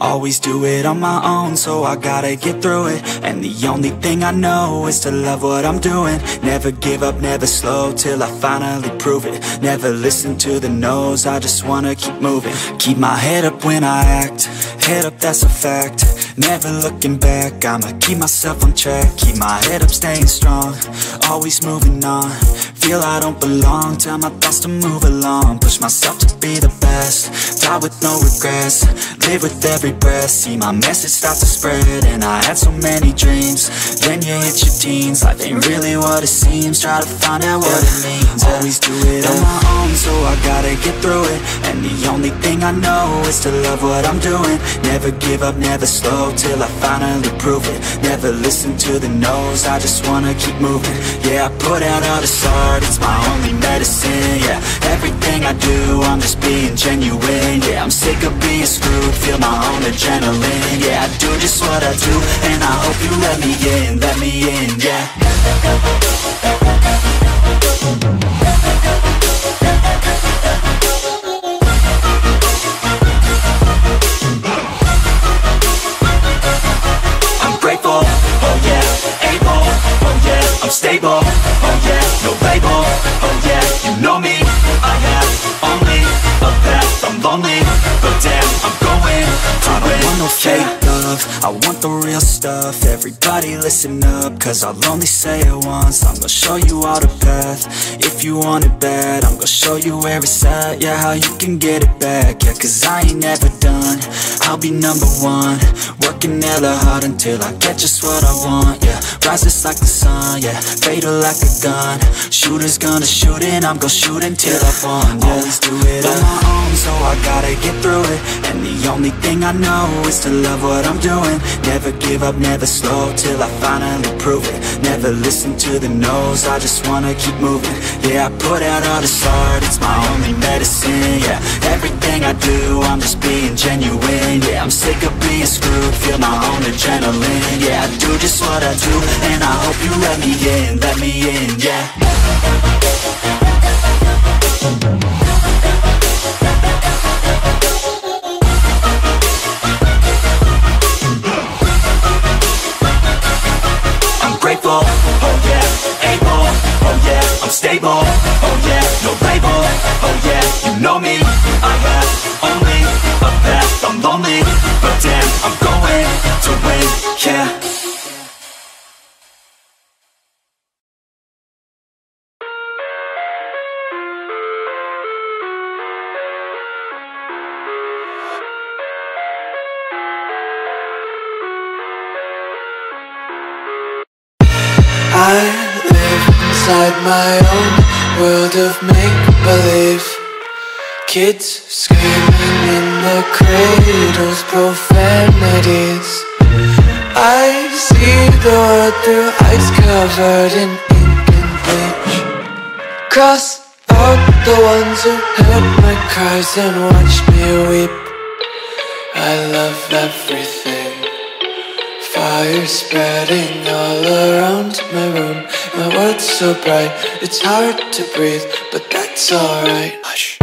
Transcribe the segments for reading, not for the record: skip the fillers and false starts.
Always do it on my own, so I gotta get through it. And the only thing I know is to love what I'm doing. Never give up, never slow, till I finally prove it. Never listen to the no's, I just wanna keep moving. Keep my head up when I act, head up, that's a fact. Never looking back, I'ma keep myself on track. Keep my head up, staying strong, always moving on. Feel I don't belong, tell my thoughts to move along. Push myself to be the best, die with no regrets. Live with every breath, see my message start to spread. And I had so many dreams, then you hit your teens. Life ain't really what it seems, try to find out what it means. Always do it on my own, so I gotta get through it. And the only thing I know is to love what I'm doing. Never give up, never slow, till I finally prove it. Never listen to the no's, I just wanna keep moving. Yeah, I put out all this art, it's my only medicine. Yeah, everything I do, I'm just being genuine. Yeah, I'm sick of being screwed, feel my own adrenaline. Yeah, I do just what I do, and I hope you let me in, yeah. I'm grateful, oh yeah, able, oh yeah, I'm stable, oh yeah, no label, oh yeah, you know me, I have only a path, I'm lonely, but damn, I'm going to win. I don't want no fake love, I want the real stuff. Everybody listen up, cause I'll only say it once. I'm gonna show you all the path, if you want it bad. I'm gonna show you where it's at, yeah, how you can get it back. Yeah, cause I ain't never done, I'll be number one. Working hella hard until I get just what I want, yeah. Rises like the sun, yeah, fatal like a gun. Shooters gonna shoot and I'm gonna shoot until I won, yeah. Always do it on my own, so I gotta get through it. And the only thing I know is to love what I'm doing. Never give up, never slow, till I finally prove it. Never listen to the no's, I just wanna keep moving. Yeah, I put out all this art, it's my only medicine. Yeah, everything I do, I'm just being genuine. Yeah, I'm sick of being screwed, feel my own adrenaline. Yeah, I do just what I do, and I hope you let me in, yeah. Grateful, oh yeah, able, oh yeah, I'm stable, oh yeah, no label, oh yeah, you know me, I have only a path, I'm lonely, but damn, I'm going to win, yeah. I live inside my own world of make-believe. Kids screaming in the cradles, profanities. I see the world through eyes covered in ink and bleach. Cross out the ones who heard my cries and watched me weep. I love everything. Fire spreading all around my room. My world's so bright, it's hard to breathe, but that's alright. Hush.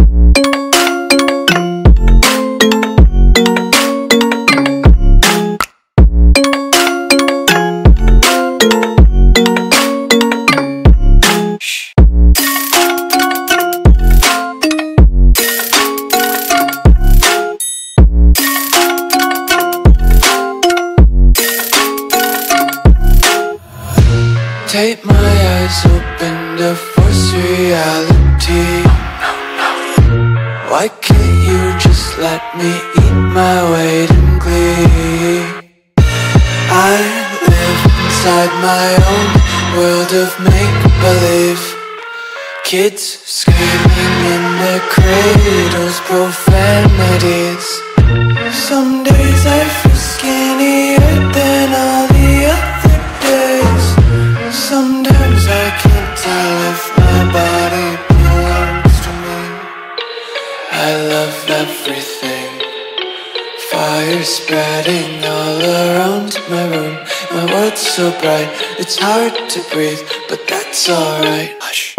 Tape my eyes open to force reality. Why can't you just let me eat my weight in glee? I live inside my own world of make-believe. Kids screaming in their cradles, profanities. Some days I feel skinnier than all the other days. Sometimes I can't tell if my body belongs to me. I love everything. Fire spreading all around my room. My world's so bright, it's hard to breathe, but that's alright. Hush.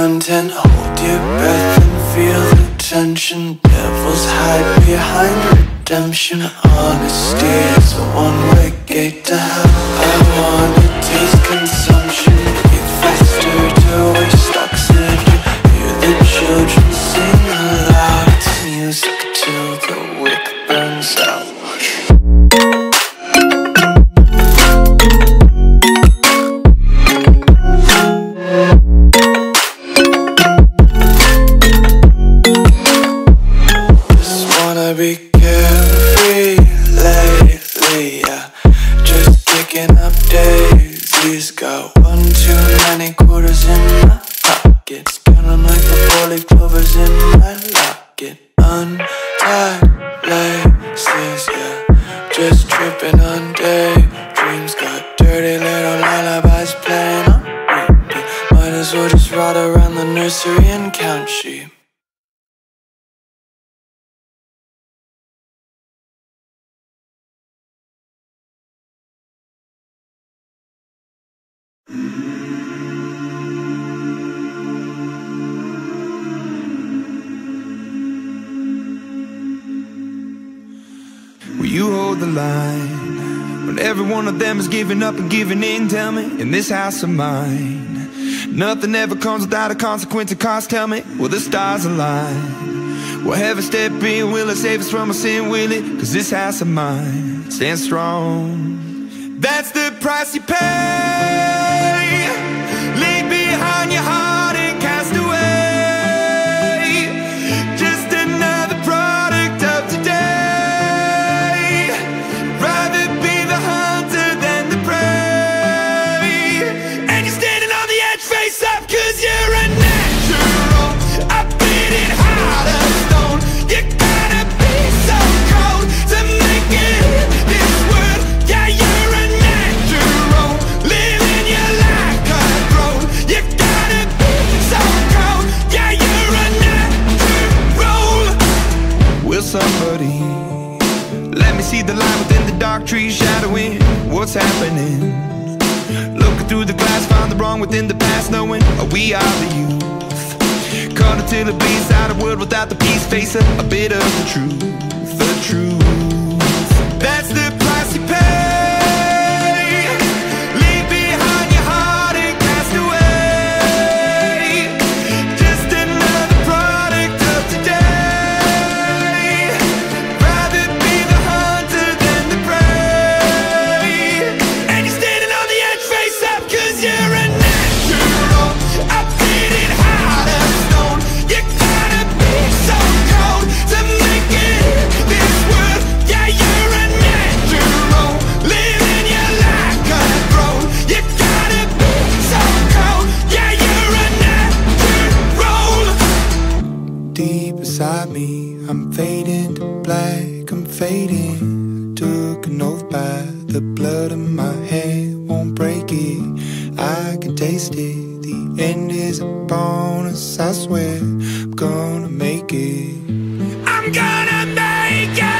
content. Hold your breath and feel the tension. Devils hide behind redemption. Honesty is a one-way gate to hell. I wanna taste consumption. Eat faster to waste oxygen. Hear the children sing aloud. It's music till the wick burns out. Be carefree lately, yeah. Just kicking up daisies. Got one too many quarters in my pockets. Counting like the four-leaf clovers in my locket. Untied laces, yeah. Just tripping on daydreams. Got dirty little lullabies playing on repeat. Might as well just ride around the nursery and count sheep. Will you hold the line when every one of them is giving up and giving in? Tell me, in this house of mine, nothing ever comes without a consequence of cost. Tell me, will the stars align? Will heaven step in? Will it save us from our sin? Will it? 'Cause this house of mine stands strong. That's the price you pay. Leave behind your heart and cast away. Just another product of today. Rather be the hunter than the prey. And you're standing on the edge face up 'cause you're a natural. I beat it hard as stone. You gotta be so cold to make it in this world. Yeah, you're a natural. Living your life cutthroat. You gotta be so cold. Yeah, you're a natural. Will somebody let me see the light within the dark trees shadowing what's happening? Looking through the glass, find the wrong within the past, knowing we are the youth. Caught until it bleeds out a world without the peace, face a bit of the truth, the truth. That's the price you pay. Leave behind your heart and cast away. Just another product of today. Rather be the hunter than the prey. And you're standing on the edge face up 'cause you're a natural. I beat it hard as stone. You gotta be so cold to make it in this world. Yeah, you're a natural. Living your life cutthroat. You gotta be so cold. Yeah, you're a natural. Deep beside me, I'm fading to black, I'm fading. Took an oath by the blood in my hand, won't break it. I can taste it, the end is a bonus, I swear. I'm gonna make it. I'm gonna make it.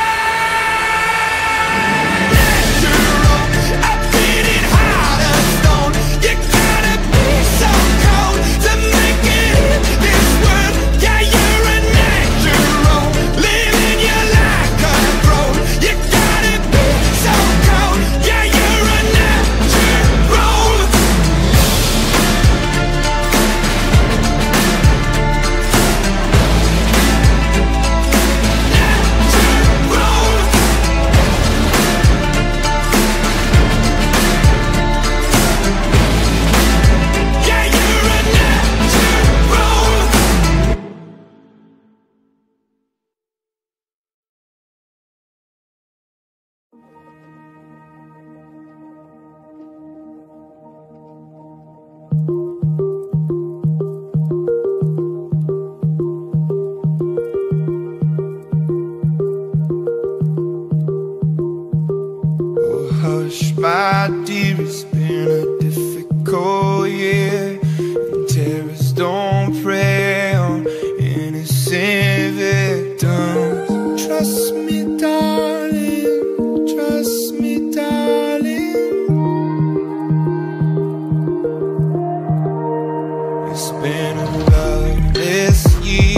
My dear, it's been a difficult year, and terrorists don't prey on innocent victims. Trust me, darling, trust me, darling. It's been about this year.